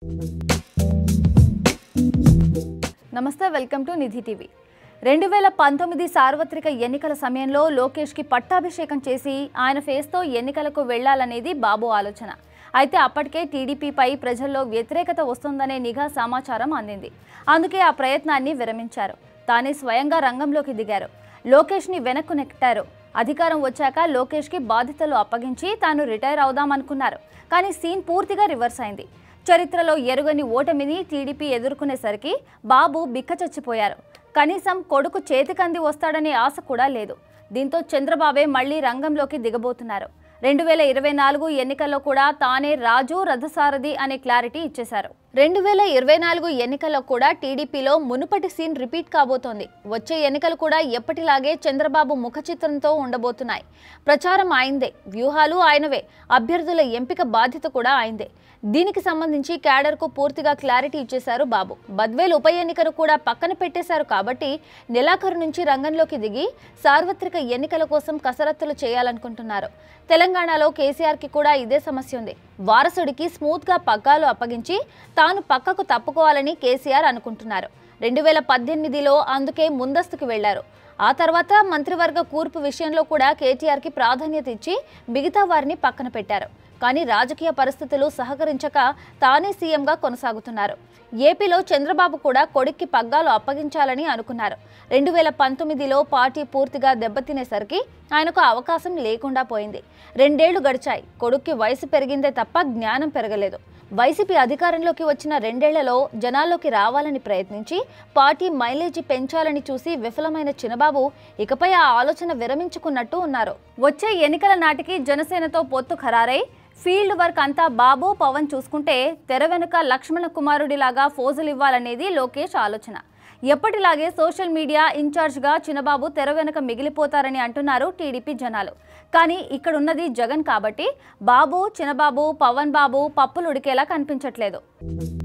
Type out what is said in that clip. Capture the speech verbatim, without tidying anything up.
నమస్తే, welcome to Nidhi TV. రెండు వేల పంతొమ్మిది సార్వత్రిక ఎన్నికల సమయంలో లోకేష్కి పట్టాభిషేకం చేసి ఆయన ఫేస్తో ఎన్నికలకు వెళ్లాలనేది బాబు ఆలోచన. అయితే అప్పటికే టీడీపీపై ప్రజల్లో వ్యతిరేకత వస్తుందనే నిఘా సమాచారం అందింది. అందుకే ఆ ప్రయత్నాన్ని విరమించారు. తానే స్వయంగా రంగంలోకి దిగారు. లోకేష్ని వెనక్కు నెట్టారు. అధికారం వచ్చాక లోకేష్కి బాధ్యతలు అప్పగించి తాను రిటైర్ అవుదామనుకున్నారు. కానీ సీన్ పూర్తిగా రివర్స్ అయింది. చరిత్రలో ఎరుగని ఓటమిని టీడీపీ ఎదుర్కొనేసరికి బాబు బిక్కచచ్చిపోయారు. కనీసం కొడుకు చేతికంది వస్తాడనే ఆశ కూడా లేదు. దీంతో చంద్రబాబే మళ్లీ రంగంలోకి దిగబోతున్నారు. రెండు వేల ఇరవై నాలుగు ఎన్నికల్లో కూడా తానే రాజు రథసారథి అనే క్లారిటీ ఇచ్చేశారు. రెండు వేల ఇరవై నాలుగు ఎన్నికల్లో కూడా టీడీపీలో మునుపటి సీన్ రిపీట్ కాబోతోంది. వచ్చే ఎన్నికలు కూడా ఎప్పటిలాగే చంద్రబాబు ముఖ చిత్రంతో ఉండబోతున్నాయి. ప్రచారం ఆయనదే, వ్యూహాలు ఆయనవే, అభ్యర్థుల ఎంపిక బాధ్యత కూడా ఆయనదే. దీనికి సంబంధించి క్యాడర్కు పూర్తిగా క్లారిటీ ఇచ్చేశారు బాబు. బద్వేల్ ఉప ఎన్నికను కూడా పక్కన పెట్టేశారు కాబట్టి నెలాఖరు నుంచి రంగంలోకి దిగి సార్వత్రిక ఎన్నికల కోసం కసరత్తులు చేయాలనుకుంటున్నారు. తెలంగాణలో కేసీఆర్కి కూడా ఇదే సమస్య ఉంది. వారసుడికి స్మూత్గా పగ్గాలు అప్పగించి తాను పక్కకు తప్పుకోవాలని కేసీఆర్ అనుకుంటున్నారు. రెండు వేల పద్దెనిమిదిలో అందుకే ముందస్తుకు వెళ్లారు. ఆ తర్వాత మంత్రివర్గ కూర్పు విషయంలో కూడా కేటీఆర్కి ప్రాధాన్యత ఇచ్చి మిగతా వారిని పక్కన పెట్టారు. కానీ రాజకీయ పరిస్థితులు సహకరించక తానే సీఎంగా కొనసాగుతున్నారు. ఏపీలో చంద్రబాబు కూడా కొడుక్కి పగ్గాలు అప్పగించాలని అనుకున్నారు. రెండు వేల పంతొమ్మిదిలో పార్టీ పూర్తిగా దెబ్బతినేసరికి ఆయనకు అవకాశం లేకుండా పోయింది. రెండేళ్లు గడిచాయి. కొడుక్కి వయసు పెరిగిందే తప్ప జ్ఞానం పెరగలేదు. వైసీపీ అధికారంలోకి వచ్చిన రెండేళ్లలో జనాల్లోకి రావాలని ప్రయత్నించి పార్టీ మైలేజీ పెంచాలని చూసి విఫలమైన చినబాబు ఇకపై ఆ ఆలోచన విరమించుకున్నట్టు ఉన్నారు. వచ్చే ఎన్నికల నాటికి జనసేనతో పొత్తు ఖరారై ఫీల్డ్ వర్క్ అంతా బాబు పవన్ చూసుకుంటే తెర వెనుక లక్ష్మణ కుమారుడిలాగా ఫోజులు ఇవ్వాలనేది లోకేష్ ఆలోచన. ఎప్పటిలాగే సోషల్ మీడియా ఇన్ఛార్జ్గా చినబాబు తెర వెనుక మిగిలిపోతారని అంటున్నారు టీడీపీ జనాలు. కానీ ఇక్కడున్నది జగన్ కాబట్టి బాబు, చినబాబు, పవన్ బాబు పప్పులు ఉడికేలా కనిపించట్లేదు.